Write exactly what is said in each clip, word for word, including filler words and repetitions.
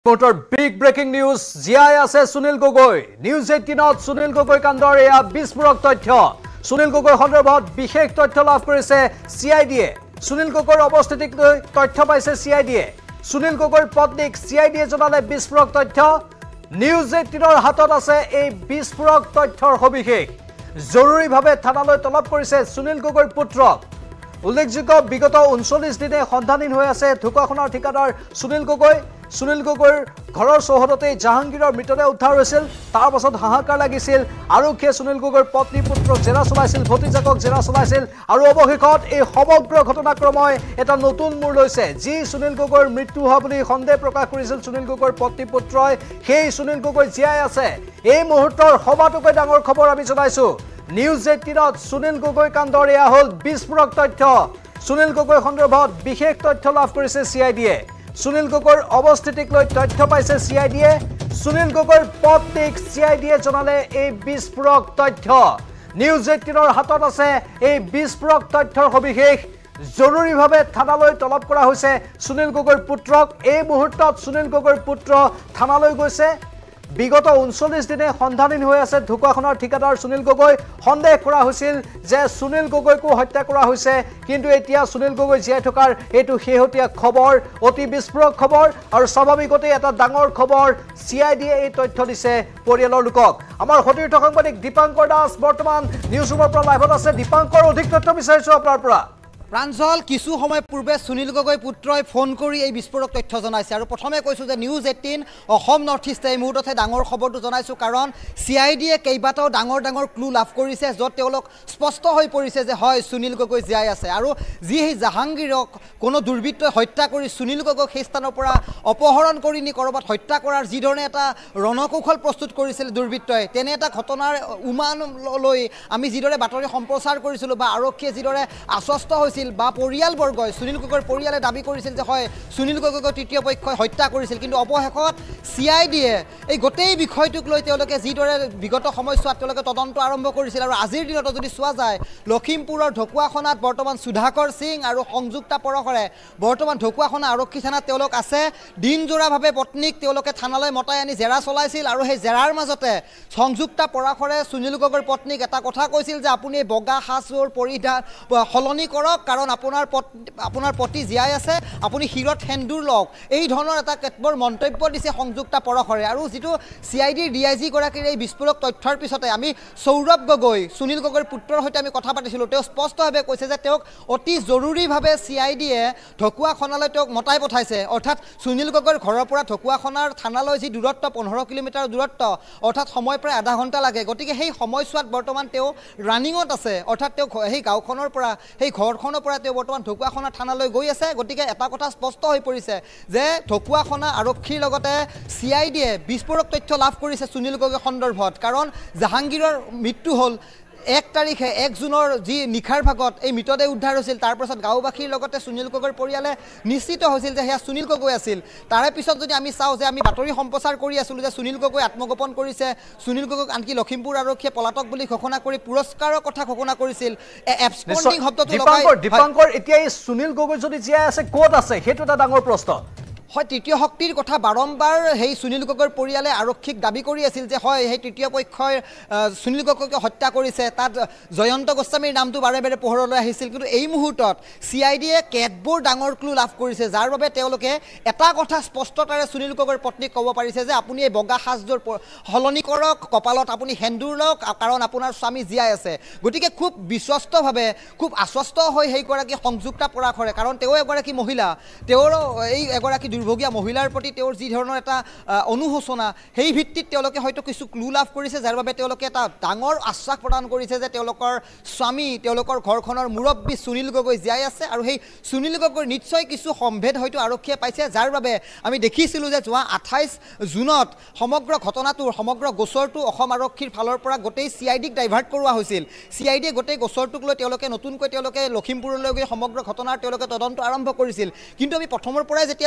Motor big breaking news জিয়াই আছে Sunil Gogoi news এইটিনত সুনীল গগৈ কাণ্ডৰ এয়া বিস্ফোৰক তথ্য সুনীল গগৈ সন্দৰ্ভত বিশেষ তথ্য লাভ কৰিছে সিআইডিয়ে সুনীল গগৈৰ অৱস্থিতিক লৈ তথ্য পাইছে সিআইডিয়ে সুনীল গগৈৰ পত্নীক সিআইডিয়ে জনালে বিস্ফোৰক তথ্য নিউজ এইটিনৰ হাতত আছে এই বিস্ফোৰক তথ্যৰ সবিশেষ জৰুৰীভাৱে থানালৈ তলব কৰিছে সুনীল গগৈৰ পুত্ৰক উল্লেখযোগ্য বিগত ঊনচল্লিশ দিনে সন্ধানহীন হৈ আছে ঢকুৱাখনৰ ঠিকাদাৰ সুনীল গগৈ সুনীল গগৈৰ ঘৰৰ চৌহদতে জাহাংগীৰৰ মৃতদেহ উদ্ধাৰ হৈছিল তাৰ পাছত হাহাকাৰ লাগিছিল আৰক্ষীয়ে সুনীল গগৈৰ পত্নী পুত্ৰক জেৰা চলাইছিল ভতিজাকক জেৰা চলাইছিল আৰু অৱশেষত এই সমগ্ৰ ঘটনাক্ৰমই এটা নতুন মূৰ লৈছে যি সুনীল গগৈৰ মৃত্যু হোৱা বুলি সন্দেহ প্ৰকাশ কৰিছিল সুনীল গগৈৰ পত্নী পুত্ৰই সেই সুনীল গগৈ জীয়াই আছে এই মুহূৰ্তৰ সবাতোকৈ ডাঙৰ খবৰ আমি জনাইছো নিউজ এইটিনত সুনীল গগৈ কাণ্ডৰ এয়া হ'ল বিস্ফোৰক তথ্য সুনীল গগৈ সন্দৰ্ভত বিশেষ তথ্য লাভ কৰিছে সিআইডিয়ে সুনীল গগৈৰ অৱস্থিতিক লৈ তথ্য পাইছে সিআইডিয়ে সুনীল গগৈৰ পত্নীক সিআইডিয়ে জনালে এই বিস্ফোৰক তথ্য নিউজ এইটিনৰ হাতত আছে এই বিস্ফোৰক তথ্যৰ সবিশেষ জৰুৰীভাৱে থানালৈ তলব কৰা হৈছে সুনীল গগৈৰ পুত্ৰক এই মুহূৰ্তত সুনীল গগৈৰ পুত্ৰ থানালৈ গৈছে বিগত ঊনচল্লিশ দিনে সন্ধানহীন হৈ আছে ঢকুৱাখনৰ ঠিকাদাৰ সুনীল গগৈ সন্দেহ কৰা হৈছিল যে সুনীল গগৈকো হত্যা কৰা হৈছে কিন্তু এতিয়া সুনীল গগৈ জীয়াই থকাৰ এইটো শেহতীয়া খবৰ অতি বিস্ফোৰক খবৰ আৰু স্বাভাৱিকতে এটা ডাঙৰ খবৰ সিআইডিয়ে এই তথ্য দিছে পৰিয়ালৰ লোকক আমাৰ সতীৰ্থ সাংবাদিক দীপাংকৰ দাস বৰ্তমান নিউজ ৰুমৰ পৰা লাইভত আছে দীপাংকৰ অধিক তথ্য বিচাৰিছো আপোনাৰ পৰা প্ৰাঞ্জল কিছু সময় পূৰ্বে সুনীল গগৈ পুত্ৰই ফোন কৰি এই বিস্ফোৰক তথ্য জনাইছে আৰু প্ৰথমে কৈছো যে news eighteen Assam north east এই মুহূৰ্ততে ডাঙৰ খবৰটো জনাইছো কাৰণ সিআইডিয়ে কেইবাটাও ডাঙৰ ডাঙৰ ক্লু লাভ কৰিছে য'ত তেওঁলোক স্পষ্ট হৈ পৰিছে যে হয় সুনীল গগৈ জীয়াই আছে আৰু যি সেই জাহাংগীৰক কোনো দুৰ্বৃত্তই হত্যা কৰি সুনীল গগৈক সেই স্থানৰ পৰা অপহৰণ কৰি নি কৰবাত হত্যা কৰাৰ যি ধৰণে এটা ৰণকৌশল প্ৰস্তুত কৰিছিল দুৰ্বৃত্তই তেনে এটা ঘটনাৰ উমান লৈ আমি যিদৰে বাতৰি সম্প্ৰচাৰ কৰিছিলোঁ বা আৰক্ষীয়ে যিদৰে আশ্বস্ত হৈছিল বা পৰিয়ালবৰ্গই সুনীল গগৈৰ পৰিয়ালে দাবী কৰিছিল যে হয় সুনীল গগৈক তৃতীয় পক্ষই হত্যা কৰিছিল কিন্তু অৱশেষত সিআইডিয়ে এই গোটেই বিষয়টোক লৈ তেওঁলোকে যিদৰে বিগত সময়ছোৱাত তেওঁলোকে তদন্ত আৰম্ভ কৰিছিল আৰু আজিৰ দিনত যদি চোৱা যায় লখিমপুৰৰ ঢকুৱাখনাত বৰ্তমান সুধাকৰ সিং আৰু সংযুক্তা পৰখৰে বৰ্তমান ঢকুৱাখনা আৰক্ষী থানাত তেওঁলোক আছে দিনজোৰাভাৱে পত্নীক তেওঁলোকে থানালৈ মতাই আনি জেৰা চলাইছিল আৰু সেই জেৰাৰ মাজতে সংযুক্তা পৰখৰে সুনীল গগৈৰ পত্নীক এটা কথা কৈছিল যে আপুনি বগা সাজযোৰ পৰিধান সলনি কৰক কাৰণ আপোনাৰ আপোনাৰ পতি জীয়াই আছে আপুনি হিৰত হেন্দুৰ লওক এই ধৰণৰ এটা কেতবৰ মন্তব্য দিছে সংযুক্তা পৰখৰে আৰু যিটো সিআইডিৰ ডিআইজি গৰাকীৰ এই বিস্ফোৰক তথ্যৰ পিছতে আমি সৌৰভ গগৈ সুনীল গগৈৰ পুত্ৰৰ সৈতে আমি কথা পাতিছিলোঁ তেওঁ স্পষ্টভাৱে কৈছে যে তেওঁক অতি জৰুৰীভাৱে সিআইডিয়ে ঢকুৱাখনালৈ তেওঁক মতাই পঠাইছে অৰ্থাৎ সুনীল গগৈৰ ঘৰৰ পৰা ঢকুৱাখনাৰ থানালৈ যি দূৰত্ব পোন্ধৰ কিলোমিটাৰ দূৰত্ব অৰ্থাৎ সময় প্ৰায় আধা ঘণ্টা লাগে গতিকে সেই সময়ছোৱাত বৰ্তমান তেওঁ ৰানিঙত আছে অৰ্থাৎ তেওঁ সেই গাঁওখনৰ পৰা সেই ঘৰখনৰ পৰা তেওঁ বৰ্তমান ঢকুৱাখনা থানালৈ গৈ আছে গতিকে এটা কথা স্পষ্ট হৈ পৰিছে যে ঢকুৱাখনা আৰক্ষীৰ লগতে সিআইডিয়ে বিস্ফোৰক তথ্য লাভ কৰিছে সুনীল গগৈ সন্দৰ্ভত কাৰণ জাহাংগীৰৰ মৃত্যু হ'ল এক তাৰিখে এক জুনৰ যি নিশাৰ ভাগত এই মৃতদেহ উদ্ধাৰ হৈছিল তাৰ পাছত গাঁওবাসীৰ লগতে সুনীল গগৈৰ পৰিয়ালে নিশ্চিত হৈছিল যে সেয়া সুনীল গগৈ আছিল তাৰে পিছত যদি আমি চাওঁ যে আমি বাতৰি সম্প্ৰচাৰ কৰি আছিলোঁ যে সুনীল গগৈ আত্মগোপন কৰিছে সুনীল গগৈক আনকি লখিমপুৰ আৰক্ষীয়ে পলাতক বুলি ঘোষণা কৰি পুৰস্কাৰৰ কথা ঘোষণা কৰিছিল এবস্কণ্ডিং শব্দটো লগাই দীপাংকৰ এতিয়া এই সুনীল গগৈ যদি জীয়াই আছে ক'ত আছে সেইটো এটা ডাঙৰ প্ৰশ্ন হয় তৃতীয় শক্তিৰ কথা বাৰম্বাৰ সেই সুনীল গগৈৰ পৰিয়ালে আৰক্ষীক দাবী কৰি আছিল যে হয় সেই তৃতীয় পক্ষই সুনীল গগৈক হত্যা কৰিছে তাত জয়ন্ত গোস্বামীৰ নামটো বাৰে বাৰে পোহৰলৈ আহিছিল কিন্তু এই মুহূৰ্তত সিআইডিয়ে কেতবোৰ ডাঙৰ ক্লু লাভ কৰিছে যাৰ বাবে তেওঁলোকে এটা কথা স্পষ্টতাৰে সুনীল গগৈৰ পত্নীক ক'ব পাৰিছে যে আপুনি এই বগা সাজযোৰ সলনি কৰক কপালত আপুনি সেন্দুৰ লওক কাৰণ আপোনাৰ স্বামী জীয়াই আছে গতিকে খুব বিশ্বস্তভাৱে খুব আশ্বস্ত হৈ সেইগৰাকী সংযুক্তা পৰাখৰে কাৰণ তেওঁ এগৰাকী মহিলা তেওঁৰ এই এগৰাকী দুৰ্ভগীয়া মহিলাৰ প্ৰতি তেওঁৰ যি ধৰণৰ এটা অনুশোচনা সেই ভিত্তিত তেওঁলোকে হয়তো কিছু ক্লু লাভ কৰিছে যাৰ বাবে তেওঁলোকে এটা ডাঙৰ আশ্বাস প্ৰদান কৰিছে যে তেওঁলোকৰ স্বামী তেওঁলোকৰ ঘৰখনৰ মুৰব্বী সুনীল গগৈ জীয়াই আছে আৰু সেই সুনীল গগৈৰ নিশ্চয় কিছু সম্ভেদ হয়তো আৰক্ষীয়ে পাইছে যাৰ বাবে আমি দেখিছিলোঁ যে যোৱা আঠাইছ জুনত সমগ্ৰ ঘটনাটোৰ সমগ্ৰ গোচৰটো অসম আৰক্ষীৰ ফালৰ পৰা গোটেই সিআইডিক ডাইভাৰ্ট কৰোৱা হৈছিল সিআইডিয়ে গোটেই গোচৰটোক লৈ তেওঁলোকে নতুনকৈ তেওঁলোকে লখিমপুৰলৈ গৈ সমগ্ৰ ঘটনাৰ তেওঁলোকে তদন্ত আৰম্ভ কৰিছিল কিন্তু আমি প্ৰথমৰ পৰাই যেতিয়া চাওঁ তেতিয়া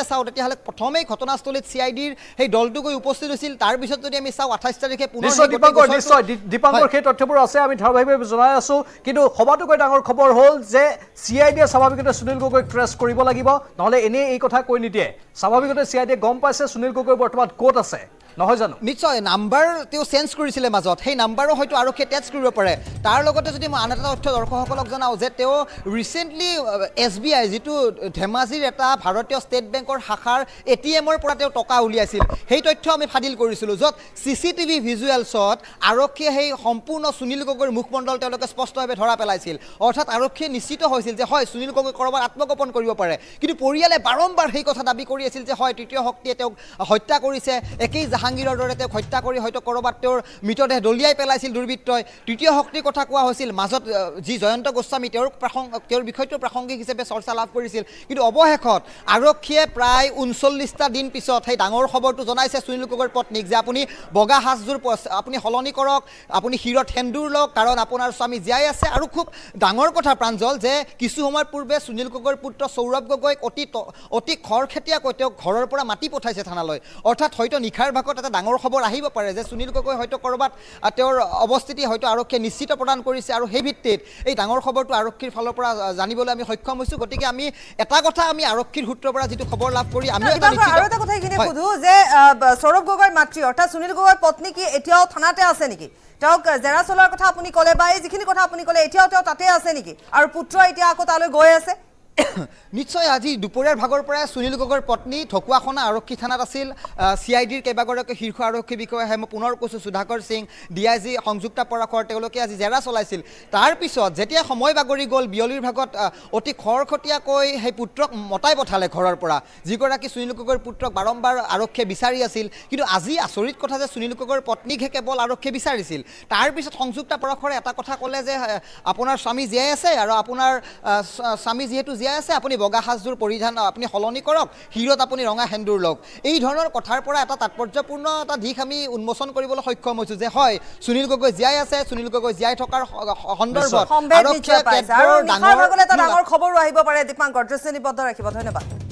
তেতিয়াহ'লে প্ৰথমেই ঘটনাস্থলীত চি আই ডিৰ সেই দলটো গৈ উপস্থিত হৈছিল তাৰপিছত যদি আমি চাওঁ আঠাইছ তাৰিখে পুনৰ নিশ্চয় দীপাংকৰ নিশ্চয় দীপাংকৰ সেই তথ্যবোৰ আছে আমি ধাৰাবাহিকভাৱে জনাই আছো কিন্তু সবাতোকৈ ডাঙৰ খবৰ হ'ল যে চি আই ডিয়ে স্বাভাৱিকতে সুনীল গগৈক ট্ৰেছ কৰিব লাগিব নহ'লে এনেই এই কথা কৈ নিদিয়ে স্বাভাৱিকতে চি আই ডিয়ে গম পাইছে সুনীল গগৈ বৰ্তমান ক'ত আছে নহয় জানো নিশ্চয় নাম্বাৰ তেওঁ চেঞ্জ কৰিছিলে মাজত সেই নাম্বাৰো হয়তো আৰক্ষীয়ে টেচ কৰিব পাৰে তাৰ লগতে যদি মই আন এটা তথ্য দৰ্শকসকলক জনাওঁ যে তেওঁ ৰিচেণ্টলি এছ বি আই যিটো ধেমাজিৰ এটা ভাৰতীয় ষ্টেট বেংকৰ শাখাৰ এ টি এমৰ পৰা তেওঁ টকা উলিয়াইছিল সেই তথ্য আমি ফাদিল কৰিছিলোঁ য'ত চি চি টিভি ভিজুৱেলছত আৰক্ষীয়ে সেই সম্পূৰ্ণ সুনীল গগৈৰ মুখমণ্ডল তেওঁলোকে স্পষ্টভাৱে ধৰা পেলাইছিল অৰ্থাৎ আৰক্ষীয়ে নিশ্চিত হৈছিল যে হয় সুনীল গগৈ ক'ৰবাত আত্মগোপন কৰিব পাৰে কিন্তু পৰিয়ালে বাৰম্বাৰ সেই কথা দাবী কৰি আছিল যে হয় তৃতীয় শক্তিয়ে তেওঁক হত্যা কৰিছে একেই জাহাংগীৰৰ দৰে তেওঁক হত্যা কৰি হয়তো ক'ৰবাত তেওঁৰ মৃতদেহ দলিয়াই পেলাইছিল দুৰ্বৃত্তই তৃতীয় শক্তিৰ কথা কোৱা হৈছিল মাজত যি জয়ন্ত গোস্বামী তেওঁৰ প্ৰাসংগ তেওঁৰ বিষয়টো প্ৰাসংগিক হিচাপে চৰ্চা লাভ কৰিছিল কিন্তু অৱশেষত আৰক্ষীয়ে প্ৰায় ঊনচল্লিছটা দিন পিছত সেই ডাঙৰ খবৰটো জনাইছে সুনীল গগৈৰ পত্নীক যে আপুনি বগা সাজযোৰ আপুনি সলনি কৰক আপুনি শিৰত সেন্দুৰ লওক কাৰণ আপোনাৰ স্বামী জীয়াই আছে আৰু খুব ডাঙৰ কথা প্ৰাঞ্জল যে কিছু সময় পূৰ্বে সুনীল গগৈৰ পুত্ৰ সৌৰভ গগৈক অতি অতি খৰখেতীয়াকৈ তেওঁক ঘৰৰ পৰা মাতি পঠাইছে থানালৈ অৰ্থাৎ হয়তো নিশাৰ ভাগত এটা ডাঙৰ খবৰ আহিব পাৰে যে সুনীল গগৈ হয়তো ক'ৰবাত তেওঁৰ অৱস্থিতি হয়তো আৰক্ষীয়ে নিশ্চিত প্ৰদান কৰিছে আৰু সেই ভিত্তিত এই ডাঙৰ খবৰটো আৰক্ষীৰ ফালৰ পৰা জানিবলৈ আমি সক্ষম হৈছোঁ গতিকে আমি এটা কথা আমি আৰক্ষীৰ সূত্ৰৰ পৰা যিটো খবৰ লাভ কৰি আমি আৰু এটা কথা এইখিনি সুধো যে সৌৰভ গগৈৰ মাতৃ অৰ্থাৎ সুনীল গগৈৰ পত্নী কি এতিয়াও থানাতে আছে নেকি তেওঁক জেৰা চলোৱাৰ কথা আপুনি ক'লে বা এই যিখিনি কথা আপুনি ক'লে এতিয়াও তেওঁ তাতে আছে নেকি আৰু পুত্ৰ এতিয়া আকৌ তালৈ গৈ আছে নিশ্চয় আজি দুপৰীয়াৰ ভাগৰ পৰাই সুনীল গগৈৰ পত্নী ঢকুৱাখনা আৰক্ষী থানাত আছিল চি আই ডিৰ কেইবাগৰাকী শীৰ্ষ আৰক্ষী বিষয়া আহে মই পুনৰ কৈছোঁ Sudhakar Singh D I G Sanjukta Parashar তেওঁলোকে আজি জেৰা চলাইছিল তাৰপিছত যেতিয়া সময় বাগৰি গ'ল বিয়লিৰ ভাগত অতি খৰখতীয়াকৈ সেই পুত্ৰক মতাই পঠালে ঘৰৰ পৰা যিগৰাকী সুনীল গগৈৰ পুত্ৰক বাৰম্বাৰ আৰক্ষীয়ে বিচাৰি আছিল কিন্তু আজি আচৰিত কথা যে সুনীল গগৈৰ পত্নীকহে কেৱল আৰক্ষীয়ে বিচাৰিছিল তাৰপিছত সংযুক্তা পৰাশৰে এটা কথা ক'লে যে আপোনাৰ স্বামী জীয়াই আছে আৰু আপোনাৰ স্বামী যিহেতু জীয়াই আছে আপুনি বগা সাজযোৰ পৰিধান আপুনি সলনি কৰক হিৰত আপুনি ৰঙা সেন্দুৰ লওক এই ধৰণৰ কথাৰ পৰা এটা তাৎপৰ্যপূৰ্ণ এটা দিশ আমি উন্মোচন কৰিবলৈ সক্ষম হৈছোঁ যে হয় সুনীল গগৈ জীয়াই আছে সুনীল গগৈ জীয়াই থকাৰ সন্দৰ্ভত ডাঙৰ খবৰো আহিব পাৰে দীপাংকৰ দৃষ্টি নিবদ্ধ ৰাখিব ধন্যবাদ